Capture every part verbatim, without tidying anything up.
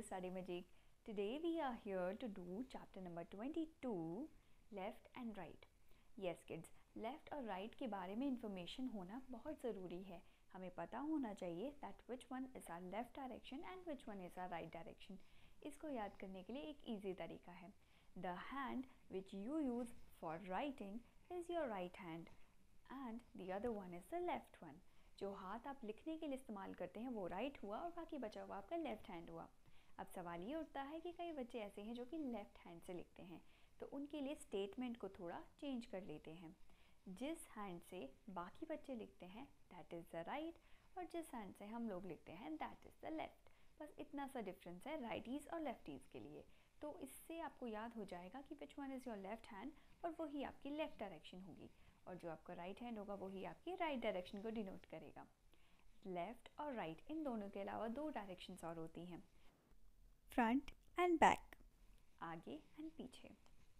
Study Magic. Today we are here to do chapter number twenty-two, left and right. Yes kids, left और right के बारे में information होना बहुत ज़रूरी है. हमें पता होना चाहिए that which one is our left direction and which one is our right direction. इसको याद करने के लिए एक easy तरीका है. The hand which you use for writing is your right hand and the other one is the left one. जो हाथ आप लिखने के लिए इस्तेमाल करते हैं वो राइट हुआ और बाकी बचा हुआ आपका लेफ्ट हैंड हुआ. अब सवाल ये उठता है कि कई बच्चे ऐसे हैं जो कि लेफ्ट हैंड से लिखते हैं, तो उनके लिए स्टेटमेंट को थोड़ा चेंज कर लेते हैं. जिस हैंड से बाकी बच्चे लिखते हैं दैट इज़ द राइट और जिस हैंड से हम लोग लिखते हैं दैट इज़ द लेफ्ट. बस इतना सा डिफरेंस है राइटीज़ और लेफ्टीज़ के लिए. तो इससे आपको याद हो जाएगा कि which one is your left hand और वही आपकी लेफ़्ट डायरेक्शन होगी और जो आपका राइट हैंड होगा वही आपकी राइट डायरेक्शन को डिनोट करेगा. लेफ़्ट और राइट इन दोनों के अलावा दो डायरेक्शंस और होती हैं, फ्रंट एंड बैक, आगे एंड पीछे.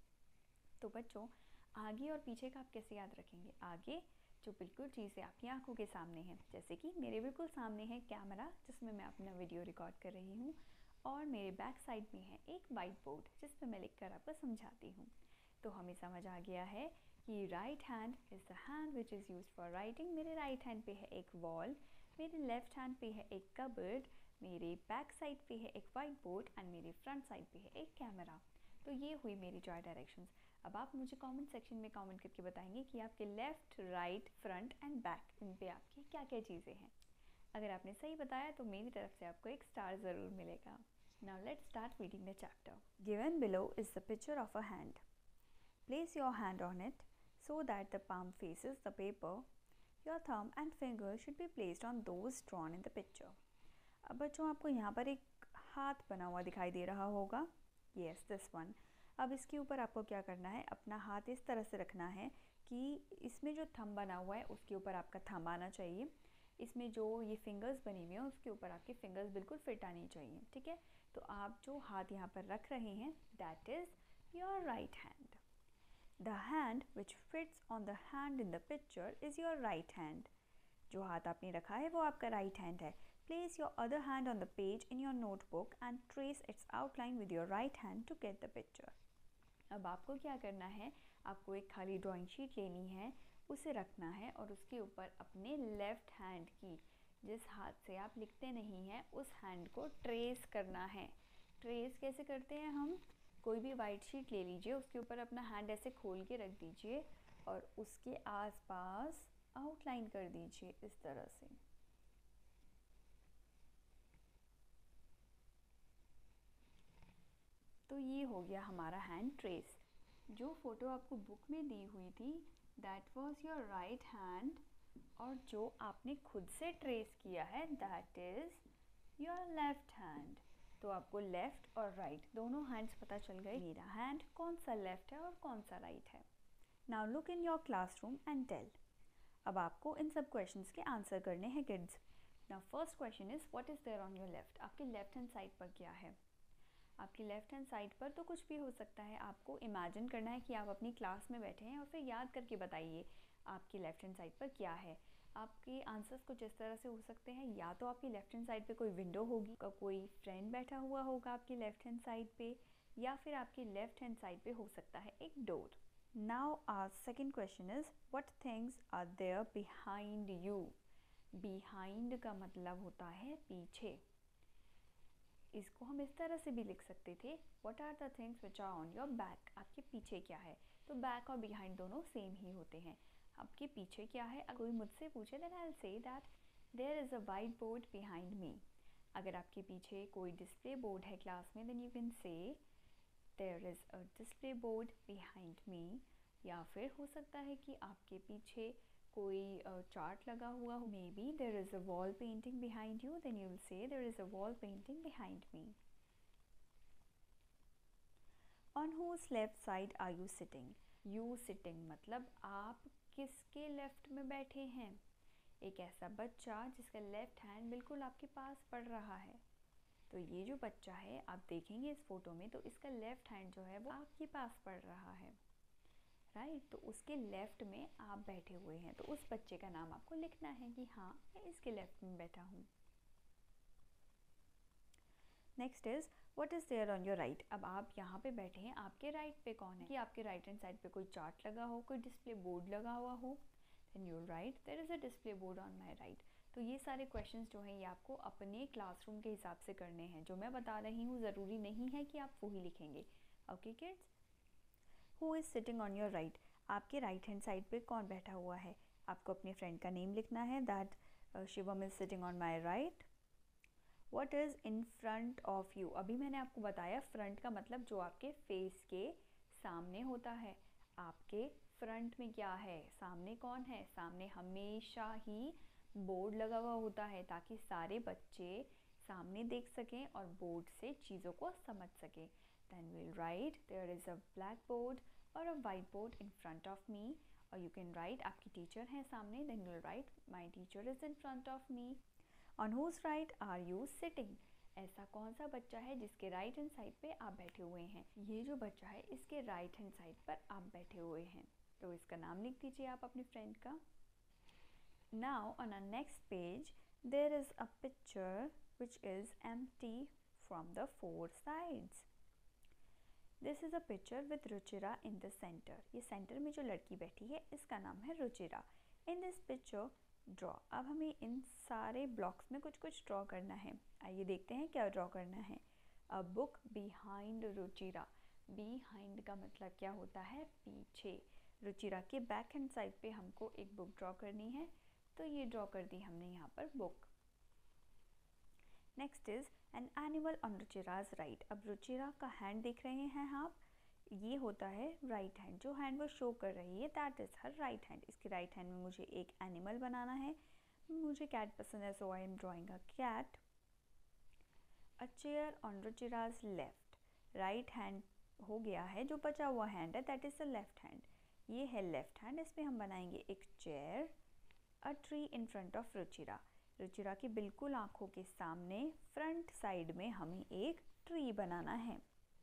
तो बच्चों आगे और पीछे का आप कैसे याद रखेंगे? आगे जो बिल्कुल चीज़ें आपकी आंखों के सामने हैं, जैसे कि मेरे बिल्कुल सामने है कैमरा जिसमें मैं अपना वीडियो रिकॉर्ड कर रही हूँ और मेरे बैक साइड में है एक वाइट बोर्ड जिस पर मैं लिखकर आपको समझाती हूँ. तो हमें समझ आ गया है कि right hand is the hand which is used for writing. मेरे राइट हैंड पे है एक वॉल, मेरे लेफ्ट हैंड पे है एक कबर्ड, मेरे बैक साइड पे है एक वाइट बोर्ड एंड मेरे फ्रंट साइड पे है एक कैमरा. तो ये हुई मेरी चार डायरेक्शंस. अब आप मुझे कमेंट सेक्शन में कमेंट करके बताएंगे कि आपके left, right, front and back इन पे आपकी क्या क्या चीज़ें हैं. अगर आपने सही बताया तो मेरी तरफ से आपको एक स्टार ज़रूर मिलेगा. Now let's start reading the chapter. Given below is the picture of a hand. Place your hand on it so that the palm faces the paper. Your thumb and finger should be placed on those drawn in the picture. अब बच्चों आपको यहाँ पर एक हाथ बना हुआ दिखाई दे रहा होगा. Yes, this one. अब इसके ऊपर आपको क्या करना है, अपना हाथ इस तरह से रखना है कि इसमें जो थंब बना हुआ है उसके ऊपर आपका थंब आना चाहिए. इसमें जो ये फिंगर्स बनी हुई हैं उसके ऊपर आपके फिंगर्स बिल्कुल फिट आनी चाहिए. ठीक है, तो आप जो हाथ यहाँ पर रख रहे हैं that is your right hand. The hand which fits on the hand in the picture is your right hand. जो हाथ आपने रखा है वो आपका राइट हैंड है. Place your other hand on the page in your notebook and trace its outline with your right hand to get the picture. अब आपको क्या करना है, आपको एक खाली ड्राइंग शीट लेनी है, उसे रखना है और उसके ऊपर अपने लेफ़्ट हैंड की, जिस हाथ से आप लिखते नहीं हैं उस हैंड को ट्रेस करना है. ट्रेस कैसे करते हैं हम? कोई भी वाइट शीट ले लीजिए, उसके ऊपर अपना हैंड ऐसे खोल के रख दीजिए और उसके आसपास आउटलाइन कर दीजिए इस तरह से. तो ये हो गया हमारा हैंड ट्रेस. जो फ़ोटो आपको बुक में दी हुई थी that was your right hand और जो आपने खुद से ट्रेस किया है that is your left hand. तो आपको लेफ़्ट और राइट right, दोनों हैंड्स पता चल गए मेरा हैंड कौन सा लेफ़्ट है और कौन सा राइट है. Now look in your classroom and tell. अब आपको इन सब क्वेश्चंस के आंसर करने हैं kids. Now first question is what is there on your left. आपके लेफ़्ट हैंड साइड पर क्या है? आपकी लेफ़्ट हैंड साइड पर तो कुछ भी हो सकता है. आपको इमेजिन करना है कि आप अपनी क्लास में बैठे हैं और फिर याद करके बताइए आपकी लेफ़्ट हैंड साइड पर क्या है. आपके आंसर्स कुछ इस तरह से हो सकते हैं, या तो आपकी लेफ़्ट हैंड साइड पे कोई विंडो होगी, का कोई फ्रेंड बैठा हुआ होगा आपकी लेफ़्ट हैंड साइड पे, या फिर आपकी लेफ़्ट हैंड साइड पे हो सकता है एक door. Now our second question is what things are there behind you. Behind का मतलब होता है पीछे. इसको हम इस तरह से भी लिख सकते थे, what are the things which are on your back. आपके पीछे क्या है? तो बैक और बिहाइंड दोनों सेम ही होते हैं. आपके पीछे क्या है? अगर कोई मुझसे पूछे then I will say that there is a white board behind me. अगर आपके पीछे कोई डिस्प्ले बोर्ड है क्लास में then you can say there is a display board behind me. या फिर हो सकता है कि आपके पीछे कोई चार्ट लगा हुआ हो, maybe there is a wall painting behind you, then you will say there is a wall painting behind me. On whose left side are you sitting. You sitting मतलब आप किसके लेफ्ट में बैठे हैं? एक ऐसा बच्चा जिसका लेफ्ट हैंड बिल्कुल आपके पास पड़ रहा है. तो ये जो बच्चा है आप देखेंगे इस फोटो में तो इसका लेफ्ट हैंड जो है वो आपके पास पड़ रहा है, राइट right? तो उसके लेफ्ट में आप बैठे हुए हैं, तो उस बच्चे का नाम आपको लिखना है कि हाँ मैं इसके लेफ्ट में बैठा हूँ. Next is what is there on your right. अब आप यहाँ पे बैठे हैं, आपके राइट right पे कौन है? कि आपके राइट हैंड साइड पे कोई चार्ट लगा हो, कोई डिस्प्ले बोर्ड लगा हुआ हो। Then you write there is a display board on my right. तो ये सारे क्वेश्चंस जो हैं ये आपको अपने क्लासरूम के हिसाब से करने हैं। जो मैं बता रही हूँ ज़रूरी नहीं है कि आप वही लिखेंगे। Okay kids, who is sitting on your right. आपके राइट हैंड साइड पे कौन बैठा हुआ है? आपको अपने फ्रेंड का नेम लिखना है, that Shivam is sitting on my right. What is in front of you. अभी मैंने आपको बताया फ्रंट का मतलब जो आपके फेस के सामने होता है। आपके फ्रंट में क्या है? सामने कौन है? सामने हमेशा ही बोर्ड लगा हुआ होता है ताकि सारे बच्चे सामने देख सकें और बोर्ड से चीज़ों को समझ सकें। Then we'll write there is a blackboard or a whiteboard in front of me, or you can write आपकी टीचर है सामने, then you'll write my teacher is in front of me. On whose right are you sitting? ऐसा कौन सा बच्चा है जिसके right hand side पे आप बैठे हुए हैं? ये जो बच्चा है इसके राइट हैंड साइड पर आप बैठे हुए हैं। तो इसका नाम लिख दीजिए आप अपने फ्रेंड का। Now on our next page there is a picture which is empty from the four sides. This is a picture with Ruchira in the center. ये सेंटर में जो लड़की बैठी है इसका नाम है Ruchira. In this picture draw. अब हमें इन सारे ब्लॉक्स में कुछ कुछ ड्रॉ करना है। आइए देखते हैं क्या ड्रॉ करना है। A book behind Ruchira. Behind का मतलब क्या होता है? पीछे। रुचिरा के बैक हैंड साइड पे हमको एक बुक ड्रॉ करनी है, तो ये ड्रॉ कर दी हमने यहाँ पर book. Next is an animal on Ruchira's right. अब रुचिरा का हैंड देख रहे हैं आप, ये होता है राइट हैंड। जो हैंड वो शो कर रही है that is her right hand. इसके राइट हैंड में मुझे एक एनिमल बनाना है। मुझे कैट पसंद है, so I am drawing a cat. A chair on Ruchira's left. Right hand हो गया है, जो बचा हुआ हैंड है that is the left hand. ये है लेफ्ट हैंड, इसमें हम बनाएंगे एक chair. A tree in front of Ruchira. Ruchira की बिल्कुल आंखों के सामने फ्रंट साइड में हमें एक ट्री बनाना है।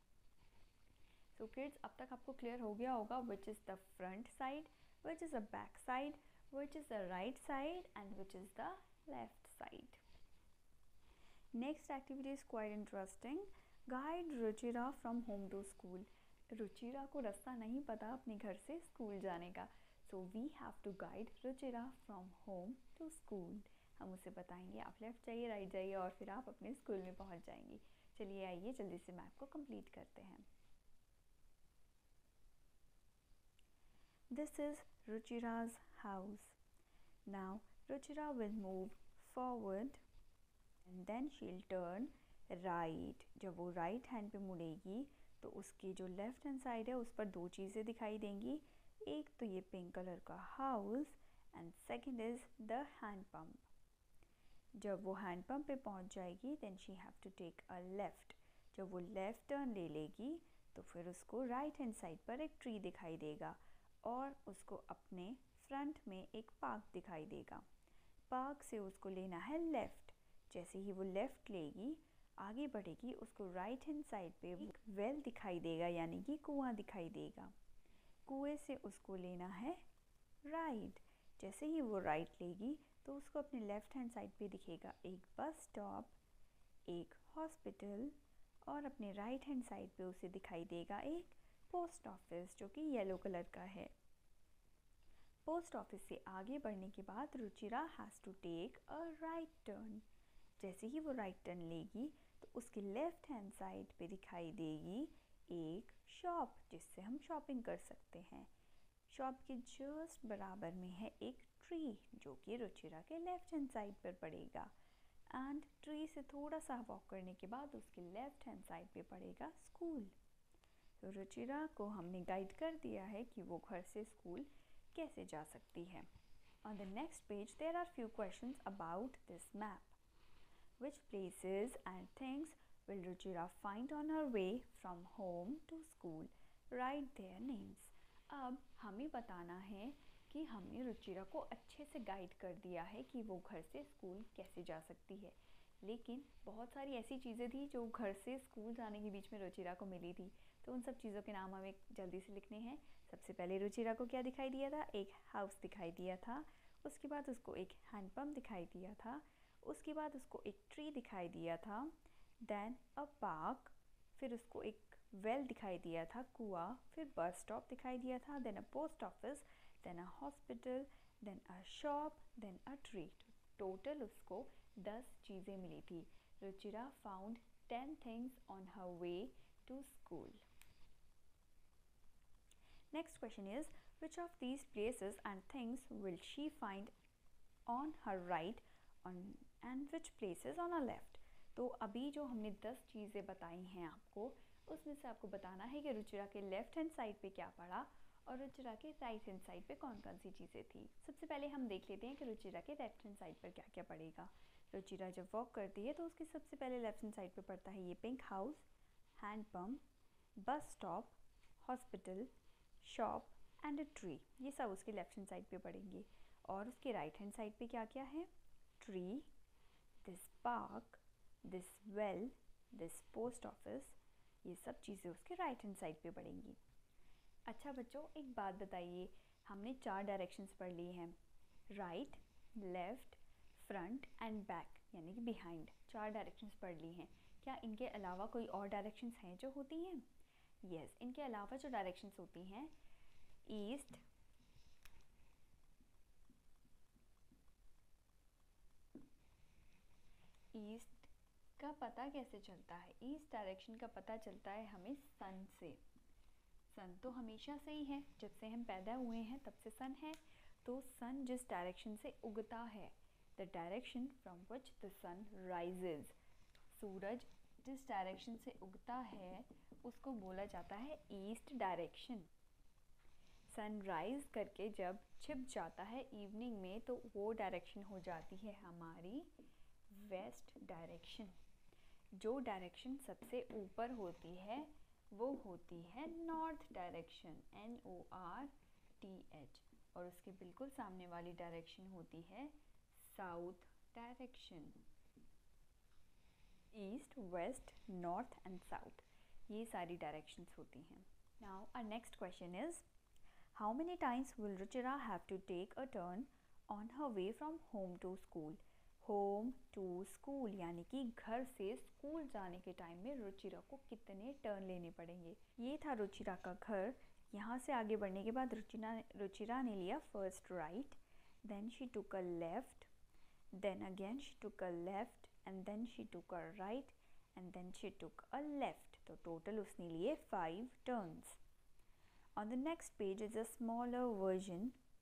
सो किड्स, अब तक आपको क्लियर हो गया होगा which is the front side, which is the back side, which is the right side and which is the left side. Next activity is quite interesting. Guide Ruchira from home to school. Ruchira को रास्ता नहीं पता अपने घर से school जाने का, so we have to guide Ruchira from home to school. हम उसे बताएंगे आप लेफ्ट जाइए, राइट जाइए और फिर आप अपने स्कूल में पहुंच जाएंगी। चलिए आइए जल्दी से मैप को कंप्लीट करते हैं। This is Ruchira's house. Now Ruchira will move forward and then she will turn right. जब वो राइट हैंड पे मुड़ेगी तो उसकी जो लेफ्ट हैंड साइड है उस पर दो चीज़ें दिखाई देंगी। एक तो ये पिंक कलर का house and second is the hand pump. जब वो हैंड पंप पे पहुंच जाएगी then she have to take a left. जब वो लेफ़्ट टर्न ले लेगी तो फिर उसको राइट हैंड साइड पर एक ट्री दिखाई देगा और उसको अपने फ्रंट में एक पार्क दिखाई देगा। पार्क से उसको लेना है लेफ़्ट। जैसे ही वो लेफ़्ट लेगी आगे बढ़ेगी, उसको राइट हैंड साइड पे एक वेल दिखाई देगा, यानी कि कुआं दिखाई देगा। कुएं से उसको लेना है राइट। जैसे ही वो राइट लेगी तो उसको अपने लेफ्ट हैंड साइड पे दिखेगा एक बस स्टॉप, एक हॉस्पिटल और अपने राइट हैंड साइड पे उसे दिखाई देगा एक पोस्ट ऑफिस जो कि येलो कलर का है। पोस्ट ऑफिस से आगे बढ़ने के बाद Ruchira has to take a right turn. जैसे ही वो राइट टर्न लेगी तो उसके लेफ्ट हैंड साइड पे दिखाई देगी एक शॉप जिससे हम शॉपिंग कर सकते हैं। शॉप के जस्ट बराबर में है एक ट्री जो कि रुचिरा के लेफ्ट हैंड साइड पर पड़ेगा एंड ट्री से थोड़ा सा वॉक करने के बाद उसके लेफ्ट हैंड साइड पे पड़ेगा स्कूल। तो रुचिरा को हमने गाइड कर दिया है कि वो घर से स्कूल कैसे जा सकती है। On the next page there are few questions about this map. Which places and things will Ruchira find on her way from home to school? Write their names. अब हमें बताना है कि हमने रुचिरा को अच्छे से गाइड कर दिया है कि वो घर से स्कूल कैसे जा सकती है, लेकिन बहुत सारी ऐसी चीज़ें थी जो घर से स्कूल जाने के बीच में रुचिरा को मिली थी, तो उन सब चीज़ों के नाम हमें जल्दी से लिखने हैं। सबसे पहले रुचिरा को क्या दिखाई दिया था? एक हाउस दिखाई दिया था। उसके बाद उसको एक हैंडपम्प दिखाई दिया था। उसके बाद उसको एक ट्री दिखाई दिया था देन अ पार्क, फिर उसको एक वेल दिखाई दिया था, कुआं, फिर बस स्टॉप दिखाई दिया था, then a post office, then a hospital, then a shop, then a tree. Total उसको दस चीज़ें मिली थी। Ruchira found ten things on her way to school. Next question is, which of these places and things will she find on her right on and which places on her left? तो अभी जो हमने दस चीज़ें बताई हैं आपको, उसमें से आपको बताना है कि रुचिरा के लेफ्ट हैंड साइड पे क्या पड़ा और रुचिरा के राइट हैंड साइड पे कौन कौन सी चीज़ें थी। सबसे पहले हम देख लेते हैं कि रुचिरा के लेफ्ट हैंड साइड पर क्या क्या पड़ेगा। रुचिरा जब वॉक करती है तो उसके सबसे पहले लेफ्ट हैंड साइड पे पड़ता है ये pink house, hand pump, bus stop, hospital, shop and a tree. ये सब उसके लेफ्ट हैंड साइड पे पड़ेंगे। और उसके राइट हैंड साइड पे क्या क्या है? Tree, this park, this well, this post office, ये सब चीज़ें उसके राइट हैंड साइड पे पड़ेंगी। अच्छा बच्चों, एक बात बताइए, हमने चार डायरेक्शंस पढ़ लिए हैं, right, left, front and back, यानी कि बिहाइंड। चार डायरेक्शंस पढ़ ली हैं। क्या इनके अलावा कोई और डायरेक्शंस हैं जो होती हैं? यस yes, इनके अलावा जो डायरेक्शंस होती हैं, ईस्ट, ईस्ट का पता कैसे चलता है? ईस्ट डायरेक्शन का पता चलता है हमें सन से। सन तो हमेशा से ही है, जब से हम पैदा हुए हैं तब से सन है। तो सन जिस डायरेक्शन से उगता है, the direction from which the sun rises, सूरज जिस डायरेक्शन से उगता है उसको बोला जाता है ईस्ट डायरेक्शन। सनराइज करके जब छिप जाता है इवनिंग में तो वो डायरेक्शन हो जाती है हमारी वेस्ट डायरेक्शन। जो डायरेक्शन सबसे ऊपर होती है वो होती है north direction, N O R T H, और उसके बिल्कुल सामने वाली डायरेक्शन होती है south direction. East, west, north and south, ये सारी डायरेक्शंस होती हैं। Now our next question is, how many times will Ruchira have to take a turn on her way from home to school? Home to school यानी कि घर से school जाने के टाइम में रुचिरा को कितने टर्न लेने पड़ेंगे। ये था रुचिरा का घर। यहाँ से आगे बढ़ने के बाद रुचिरा रुचिरा ने लिया first right, then she took a left, then again she took a left, and then she took a right, and then she took a left. तो total उसने लिए five turns. On the next page is a smaller version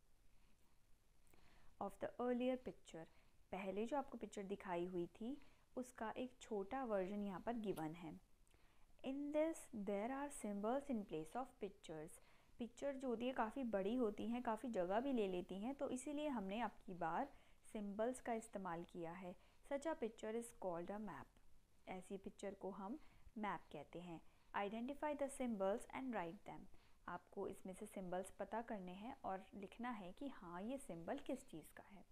of the earlier picture. पहले जो आपको picture दिखाई हुई थी उसका एक छोटा वर्जन यहाँ पर गिवन है। In this there are symbols in place of pictures. Picture जो होती है काफ़ी बड़ी होती हैं, काफ़ी जगह भी ले लेती हैं, तो इसीलिए हमने अब की बार सिम्बल्स का इस्तेमाल किया है। Such a picture is called a map. ऐसी पिक्चर को हम मैप कहते हैं। Identify the symbols and write them. आपको इसमें से सिम्बल्स पता करने हैं और लिखना है कि हाँ ये सिंबल किस चीज़ का है।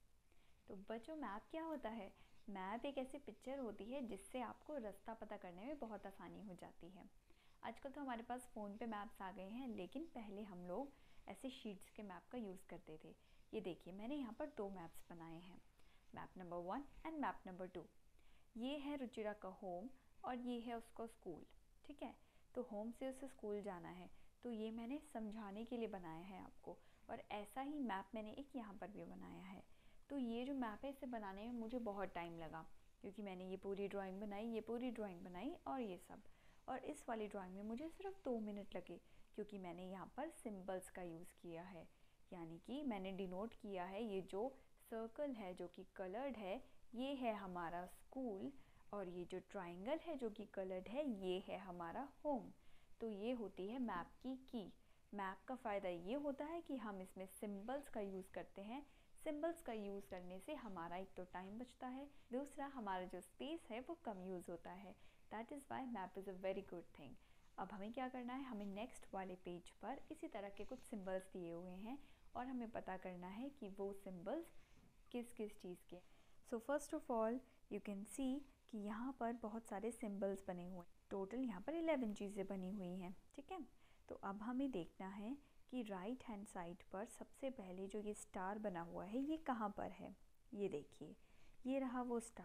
तो बच्चों, मैप क्या होता है? मैप एक ऐसी पिक्चर होती है जिससे आपको रास्ता पता करने में बहुत आसानी हो जाती है। आजकल तो हमारे पास फ़ोन पे मैप्स आ गए हैं, लेकिन पहले हम लोग ऐसे शीट्स के मैप का यूज़ करते थे। ये देखिए, मैंने यहाँ पर दो मैप्स बनाए हैं, map number one and map number two. ये है रुचिरा का होम और ये है उसका स्कूल, ठीक है। तो होम से उसे स्कूल जाना है, तो ये मैंने समझाने के लिए बनाया है आपको। और ऐसा ही मैप मैंने एक यहाँ पर भी बनाया है। तो ये जो मैप है इसे बनाने में मुझे बहुत टाइम लगा, क्योंकि मैंने ये पूरी ड्राइंग बनाई, ये पूरी ड्राइंग बनाई और ये सब। और इस वाली ड्राइंग में मुझे सिर्फ दो मिनट लगे, क्योंकि मैंने यहाँ पर सिम्बल्स का यूज़ किया है। यानी कि मैंने डिनोट किया है, ये जो सर्कल है जो कि कलर्ड है ये है हमारा स्कूल, और ये जो ट्राइंगल है जो कि कलर्ड है ये है हमारा होम। तो ये होती है मैप की की। मैप का फ़ायदा ये होता है कि हम इसमें सिंबल्स का यूज़ करते हैं। सिंबल्स का यूज़ करने से हमारा एक तो टाइम बचता है, दूसरा हमारा जो स्पेस है वो कम यूज़ होता है। That is why map is a very good thing. अब हमें क्या करना है, हमें नेक्स्ट वाले पेज पर इसी तरह के कुछ सिंबल्स दिए हुए हैं और हमें पता करना है कि वो सिंबल्स किस किस चीज़ के। So first of all you can see कि यहाँ पर बहुत सारे सिंबल्स बने हुए हैं। टोटल यहाँ पर इलेवन चीज़ें बनी हुई हैं, ठीक है। तो अब हमें देखना है कि राइट हैंड साइड पर सबसे पहले जो ये स्टार बना हुआ है ये कहाँ पर है। ये देखिए, ये रहा वो स्टार।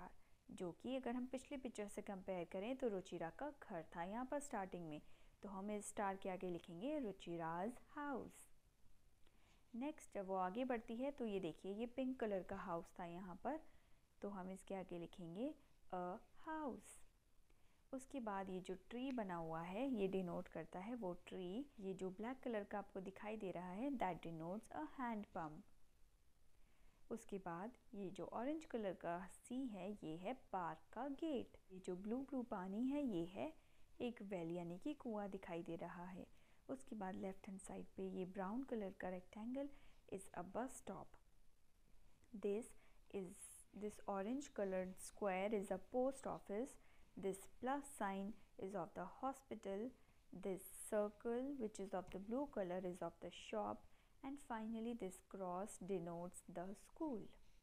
जो कि अगर हम पिछले पिक्चर से कंपेयर करें तो रुचिरा का घर था यहाँ पर स्टार्टिंग में, तो हम इस स्टार के आगे लिखेंगे रुचिराज हाउस। नेक्स्ट जब वो आगे बढ़ती है तो ये देखिए ये पिंक कलर का हाउस था यहाँ पर, तो हम इसके आगे लिखेंगे अ हाउस। उसके बाद ये जो ट्री बना हुआ है ये डिनोट करता है वो ट्री, ये जो ब्लैक कलर का आपको दिखाई दे रहा है that denotes a hand pump. उसके बाद ये जो ऑरेंज कलर का सी है ये है पार्क का गेट। ये जो ब्लू ब्लू पानी है ये है एक वेल यानी कि कुआं दिखाई दे रहा है। उसके बाद लेफ्ट हैंड साइड पे ये ब्राउन कलर का rectangle is a bus stop. This is this orange coloured square is a post office. This plus sign is of the hospital. This circle which is of the blue color is of the shop, and finally this cross denotes the school.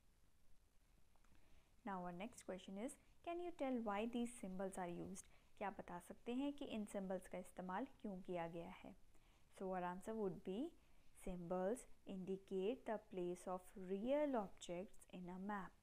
Now our next question is, can you tell why these symbols are used? क्या आप बता सकते हैं कि इन symbols का इस्तेमाल क्यों किया गया है? So our answer would be, symbols indicate the place of real objects in a map.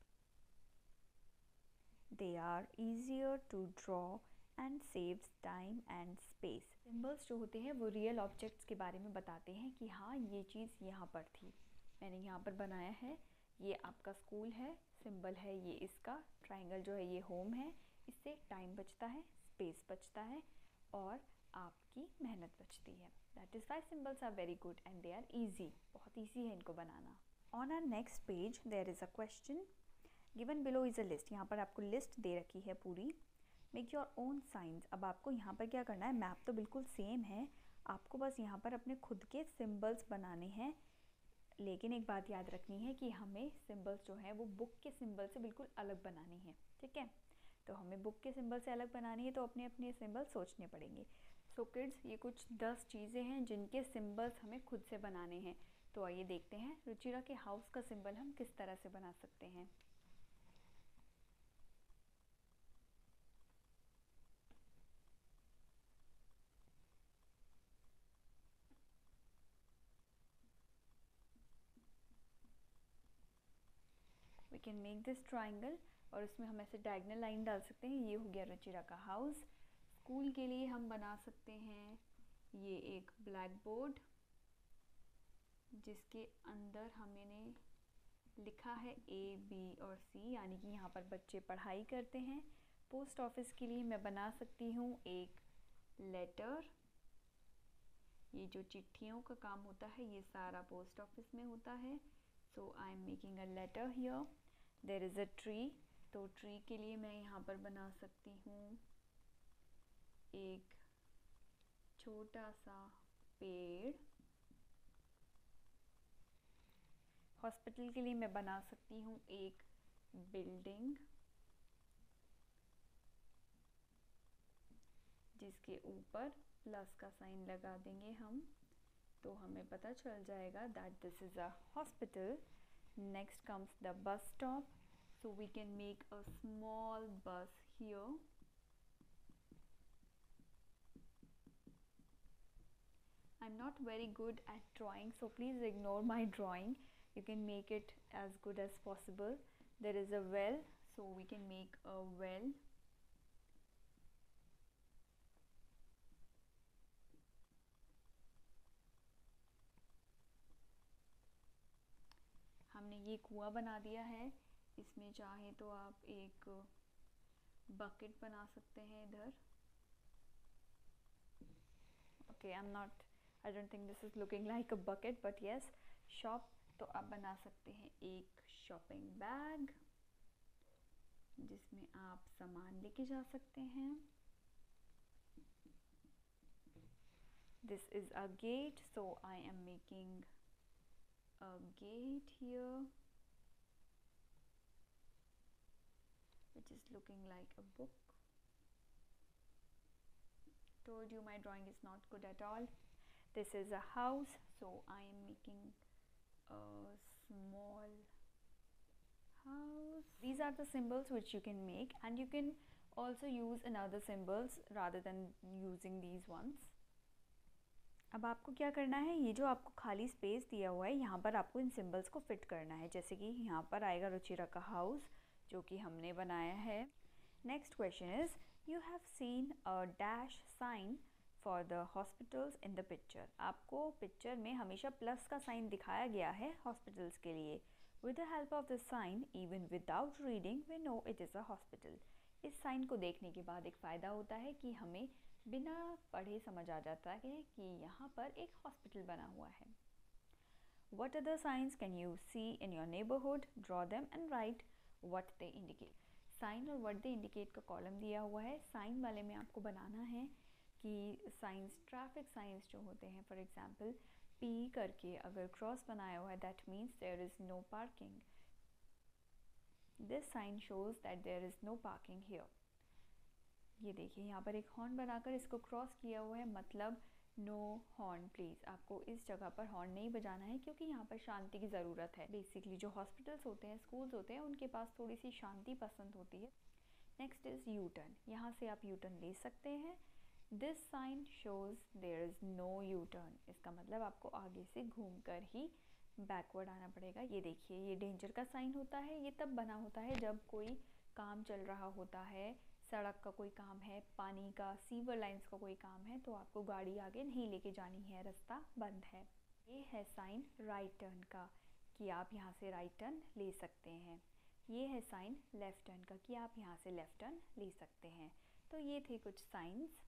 They are easier to draw and saves time and space. Symbols जो होते हैं वो real objects के बारे में बताते हैं कि हाँ ये चीज़ यहाँ पर थी, मैंने यहाँ पर बनाया है, ये आपका स्कूल है, सिंबल है ये इसका, ट्राइंगल जो है ये होम है, इससे टाइम बचता है, स्पेस बचता है और आपकी मेहनत बचती है। That is why symbols are very good and they are easy. बहुत easy है इनको बनाना। On our next page there is a question. Given below is a list. यहाँ पर आपको लिस्ट दे रखी है पूरी। Make your own signs. अब आपको यहाँ पर क्या करना है, मैप तो बिल्कुल सेम है, आपको बस यहाँ पर अपने खुद के सिंबल्स बनाने हैं, लेकिन एक बात याद रखनी है कि हमें सिंबल्स जो हैं वो बुक के सिंबल से बिल्कुल अलग बनानी है, ठीक है। तो हमें बुक के सिंबल से अलग बनानी है तो अपने अपने सिंबल सोचने पड़ेंगे। सो so किड्स, ये कुछ दस चीज़ें हैं जिनके सिंबल्स हमें खुद से बनाने हैं। तो आइए देखते हैं रुचिरा के हाउस का सिंबल हम किस तरह से बना सकते हैं। We can make this triangle और उसमें हम ऐसे डायगोनल लाइन डाल सकते हैं। ये हो गया रुचिरा का हाउस। स्कूल के लिए हम बना सकते हैं ये एक ब्लैक बोर्ड जिसके अंदर हमने लिखा है ए बी और सी, यानी कि यहाँ पर बच्चे पढ़ाई करते हैं। पोस्ट ऑफिस के लिए मैं बना सकती हूँ एक लेटर, ये जो चिट्ठियों का काम होता है ये सारा पोस्ट ऑफिस में होता है। So I am making a letter here. There is a tree. तो ट्री के लिए मैं यहाँ पर बना सकती हूँ एक छोटा सा पेड़। हॉस्पिटल के लिए मैं बना सकती हूँ एक बिल्डिंग जिसके ऊपर प्लस का साइन लगा देंगे हम, तो हमें पता चल जाएगा that this is a hospital. Next comes the bus stop. So we can make a small bus here. I'm not very good at drawing, so please ignore my drawing. You can make it as good as possible. There is a well, so we can make a well. हमने ये कुआं बना दिया है, इसमें चाहे तो आप एक बकेट बना सकते हैं इधर। Okay, I am not, I don't think this is looking like a bucket, but yes, shop, तो आप बना सकते हैं एक शॉपिंग बैग जिसमें आप सामान लेके जा सकते हैं। This is a gate, so I am making a gate here which is looking like a book. Told you my drawing is not good at all. This is a house, so I am making a small house. These are the symbols which you can make, and you can also use another symbols rather than using these ones. अब आपको क्या करना है, ये जो आपको खाली space दिया हुआ है यहाँ पर आपको इन सिंबल्स को फिट करना है। जैसे कि यहाँ पर आएगा रुचिरा का हाउस, जो कि हमने बनाया है। Next question is, you have seen a dash sign for the hospitals in the picture. आपको पिक्चर में हमेशा प्लस का साइन दिखाया गया है हॉस्पिटल्स के लिए। With the help of this sign, even without reading, we know it is a hospital. इस साइन को देखने के बाद एक फ़ायदा होता है कि हमें बिना पढ़े समझ आ जाता है कि यहाँ पर एक हॉस्पिटल बना हुआ है। What other signs can you see in your neighborhood? Draw them and write what they indicate. Sign और what they indicate का कॉलम दिया हुआ है। साइन वाले में आपको बनाना है कि साइंस, ट्रैफिक साइंस जो होते हैं, फॉर एग्जांपल P करके अगर क्रॉस बनाया हुआ है, that means there is no parking. This sign shows that there is no parking here. ये देखिए यहाँ पर एक हॉर्न बनाकर इसको क्रॉस किया हुआ है, मतलब नो हॉर्न प्लीज़। आपको इस जगह पर हॉर्न नहीं बजाना है क्योंकि यहाँ पर शांति की ज़रूरत है। बेसिकली जो हॉस्पिटल्स होते हैं, स्कूल्स होते हैं, उनके पास थोड़ी सी शांति पसंद होती है। Next is U turn. यहाँ से आप यू टर्न ले सकते हैं। This sign shows there is no U turn. इसका मतलब आपको आगे से घूम कर ही बैकवर्ड आना पड़ेगा। ये देखिए, ये डेंजर का साइन होता है। ये तब बना होता है जब कोई काम चल रहा होता है, सड़क का कोई काम है, पानी का, सीवर लाइंस का कोई काम है, तो आपको गाड़ी आगे नहीं लेके जानी है, रास्ता बंद है। ये है साइन राइट टर्न का कि आप यहाँ से राइट टर्न ले सकते हैं। ये है साइन लेफ़्ट टर्न का कि आप यहाँ से लेफ़्ट टर्न ले सकते हैं। तो ये थे कुछ साइंस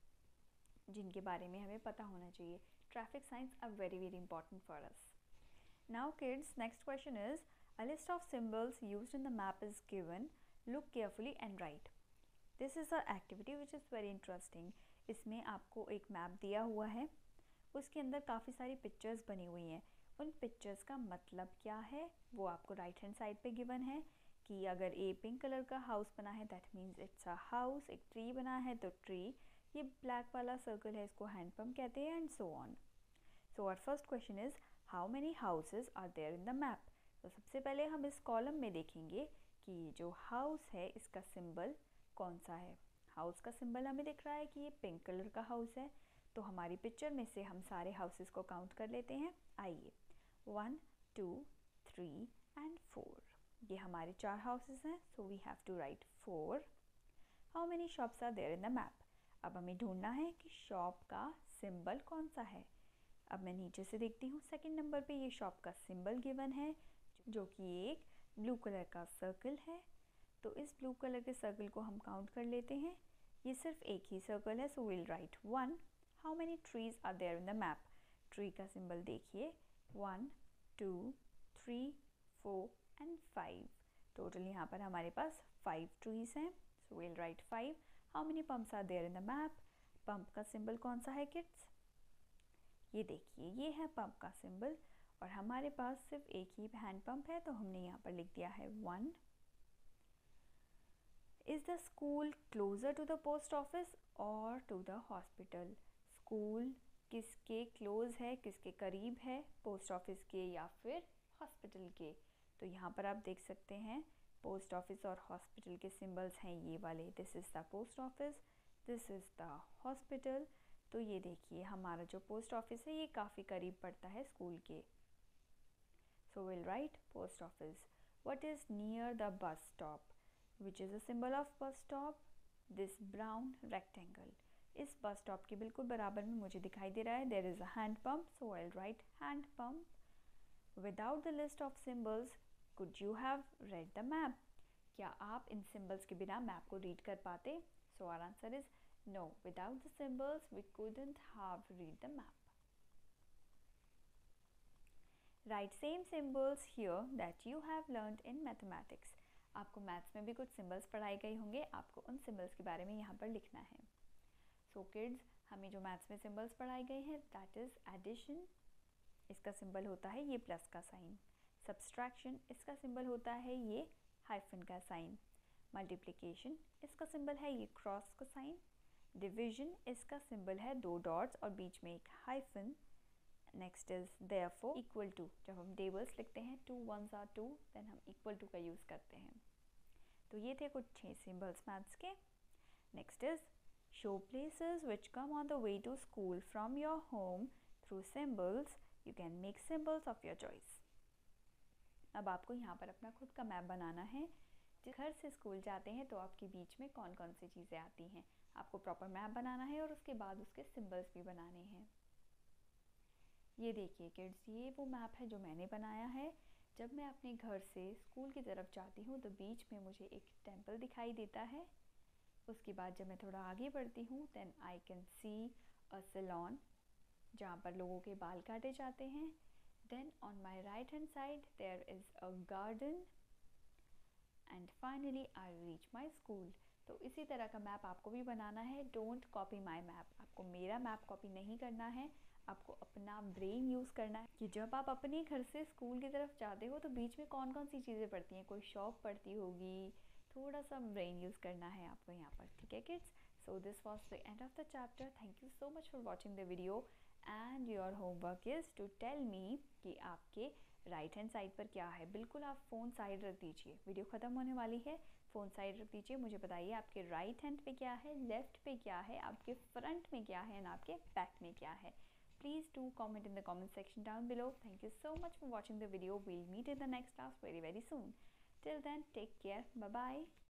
जिनके बारे में हमें पता होना चाहिए। Traffic signs are very very important for us. Now kids, next question is, a list of symbols used in the map is given, look carefully and write. This is a activity which is very interesting. इसमें आपको एक map दिया हुआ है, उसके अंदर काफ़ी सारी पिक्चर्स बनी हुई हैं। उन पिक्चर्स का मतलब क्या है वो आपको राइट हैंड साइड पे गिवन है कि अगर ए पिंक कलर का हाउस बना है, that means it's a house. एक ट्री बना है तो ट्री। ये ब्लैक वाला सर्कल है, इसको हैंड पंप कहते हैं, and so on. So our first question is, how many houses are there in the map. तो सबसे पहले हम इस कॉलम में देखेंगे कि जो हाउस है इसका सिंबल कौन सा है। हाउस का सिंबल हमें दिख रहा है कि ये पिंक कलर का हाउस है। तो हमारी पिक्चर में से हम सारे हाउसेस को काउंट कर लेते हैं। आइए, one, two, three and four. ये हमारे चार हाउसेस हैं, so we have to write four. How many shops are there in the map. अब हमें ढूंढना है कि शॉप का सिंबल कौन सा है। अब मैं नीचे से देखती हूँ, सेकेंड नंबर पे ये शॉप का सिंबल गिवन है, जो कि एक ब्लू कलर का सर्कल है। तो इस ब्लू कलर के सर्कल को हम काउंट कर लेते हैं। ये सिर्फ एक ही सर्कल है, so will write one. How many trees are there in the map. Tree का सिंबल देखिए, one, two, three, four and five. Total यहाँ पर हमारे पास फाइव ट्रीज हैं, so will write five. How many pumps are there in the map. Pump का symbol कौन सा है किड्स। ये देखिए, ये है पंप का सिंबल, और हमारे पास सिर्फ एक ही हैंड पंप है, तो हमने यहाँ पर लिख दिया है one. Is the school closer to the post office or to the hospital? School किसके क्लोज है, किसके करीब है, पोस्ट ऑफिस के या फिर हॉस्पिटल के। तो यहाँ पर आप देख सकते हैं पोस्ट ऑफिस और हॉस्पिटल के सिंबल्स हैं ये वाले। This is the post office, this is the hospital. तो ये देखिए, हमारा जो पोस्ट ऑफिस है ये काफ़ी करीब पड़ता है स्कूल के। So will write post office. What is near the bus stop, which is a symbol of bus stop, this brown rectangle. इस बस स्टॉप के बिल्कुल बराबर में मुझे दिखाई दे रहा है there is a hand pump, so I'll write hand pump. Without the list of symbols, could you have read the map? क्या आप इन symbols के बिना मैप को रीड कर पाते? So our answer is no. Without the symbols, we couldn't have read the map. Write same symbols here that you have learned in mathematics. आपको maths में भी कुछ सिंबल्स पढ़ाए गए होंगे, आपको उन सिंबल्स के बारे में यहाँ पर लिखना है। सो किड्स, हमें जो मैथ्स में सिंबल्स पढ़ाए गए हैं दैट इज़ एडिशन, इसका सिंबल होता है ये प्लस का साइन। सब्सट्रैक्शन, इसका सिंबल होता है ये हाइफन का साइन। मल्टीप्लिकेशन, इसका सिंबल है ये क्रॉस का साइन। डिविजन, इसका सिंबल है दो डॉट्स और बीच में एक hyphen. Next is therefore, equal to. जब हम टेबल्स लिखते हैं two ones are two, then हम इक्वल टू का यूज़ करते हैं। तो ये थे कुछ छः सिंबल्स मैथ्स के। Next is show places which come on the way to school from your home through symbols. You can make symbols of your choice. अब आपको यहाँ पर अपना खुद का मैप बनाना है जिस घर से स्कूल जाते हैं तो आपके बीच में कौन कौन सी चीज़ें आती हैं। आपको प्रॉपर मैप बनाना है और उसके बाद उसके सिंबल्स भी बनाने हैं। ये देखिए किड्स, ये वो मैप है जो मैंने बनाया है। जब मैं अपने घर से स्कूल की तरफ जाती हूँ तो बीच में मुझे एक टेम्पल दिखाई देता है। उसके बाद जब मैं थोड़ा आगे बढ़ती हूँ then I can see a saloon जहाँ पर लोगों के बाल काटे जाते हैं। Then on my right hand side there is a garden and finally I reach my school. तो इसी तरह का मैप आपको भी बनाना है। Don't copy my map. आपको मेरा मैप कॉपी नहीं करना है, आपको अपना ब्रेन यूज़ करना है कि जब आप अपने घर से स्कूल की तरफ जाते हो तो बीच में कौन कौन सी चीज़ें पड़ती हैं। कोई शॉप पड़ती होगी, थोड़ा सा ब्रेन यूज़ करना है आपको यहाँ पर, ठीक है kids. So this was the end of the chapter. Thank you so much for watching the video and your homework is to tell me कि आपके राइट हैंड साइड पर क्या है। बिल्कुल आप फ़ोन साइड रख दीजिए, वीडियो ख़त्म होने वाली है। फ़ोन साइड रख दीजिए, मुझे बताइए आपके राइट हैंड पे क्या है, लेफ़्ट पे क्या है, आपके फ्रंट में क्या है एंड आपके बैक में क्या है। Please do comment in the comment section down below. Thank you so much for watching the video. We'll meet in the next class very very soon. Till then, take care. Bye bye.